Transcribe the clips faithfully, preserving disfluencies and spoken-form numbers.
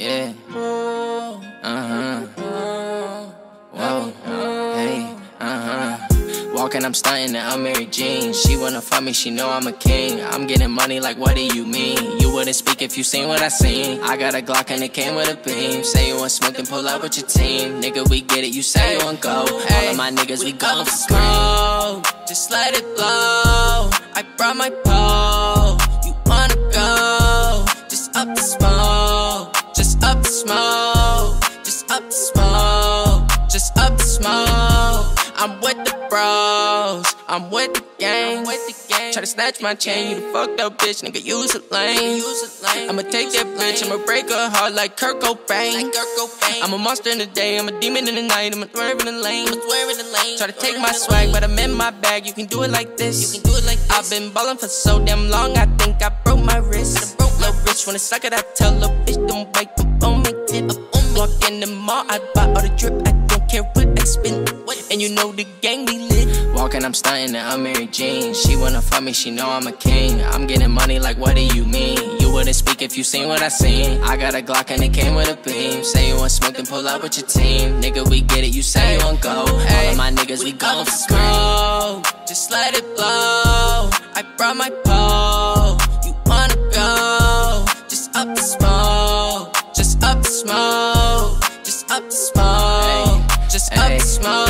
Yeah. Uh-huh. Whoa. Hey. Uh-huh. Walking, I'm stunting and I'm Mary Jean. She wanna fuck me, she know I'm a king. I'm getting money, like what do you mean? You wouldn't speak if you seen what I seen. I got a Glock and it came with a beam. Say you want smoke, then pull up with your team. Nigga, we get it, you say you want go. All of my niggas, we going for smoke. Just let it blow. I brought my pole. You wanna go? Just up the smoke. Just up the smoke. Just up the smoke. Just up the smoke. I'm with the bros, I'm with the gang. Try to snatch my chain, you the fucked up bitch, nigga, use a lane. I'ma take that bitch, I'ma break her heart like Kurt Cobain. I'm a monster in the day, I'm a demon in the night, I'm a swerve in the lane. Try to take my swag, but I'm in my bag, you can do it like this. I've been ballin' for so damn long, I think I broke my wrist. Little bitch wanna suck it, I tell little bitch don't bite up on my tip. Walk in the mall, I buy all the drip, I don't care what I spend. And you know the gang we lit. Walking, I'm stunting and I'm Mary Jean. She wanna fuck me, she know I'm a king. I'm getting money, like what do you mean? You wouldn't speak if you seen what I seen. I got a Glock and it came with a beam. Say you want smoke, then pull up with your team. Nigga, we get it, you say you want go. All of my niggas, we going for smoke. Just let it blow. I brought my pole. You wanna go? Just up the smoke. Just up the smoke. Just up the smoke. Just up the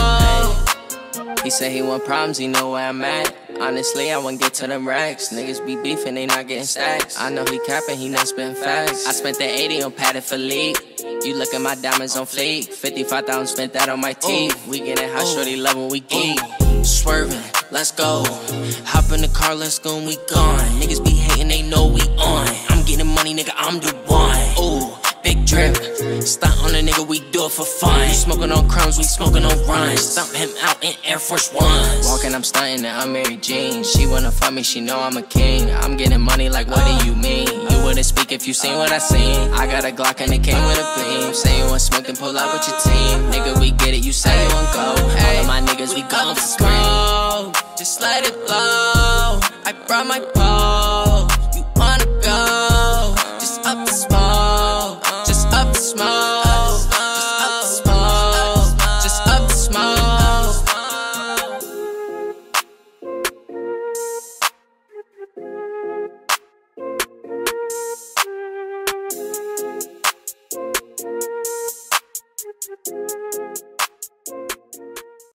smoke. He said he want problems, he know where I'm at. Honestly, I wouldn't get to them racks. Niggas be beefing, they not getting stacks. I know he capping, he not spitting facts. I spent that eighty on padded for league. You look at my diamonds on fleek. fifty-five thousand, spent that on my teeth. We getting hot, shorty love when we geek. Swerving, let's go. Hop in the car, let's go and we gone. Niggas be hating, they know we on. I'm getting money, nigga, I'm the one. Ooh. Big drip, stunt on a nigga, we do it for fun. Smoking on crumbs, we smoking on runs. Stump him out in Air Force Ones. Walking, I'm stunting and I'm Mary Jean. She wanna fuck me, she know I'm a king. I'm getting money, like what do you mean? You wouldn't speak if you seen what I seen. I got a Glock and it came with a beam. Say you want smoke, then pull up with your team. Nigga, we get it, you say you want go. All of my niggas, we going for smoke. Just let it blow. I brought my pole.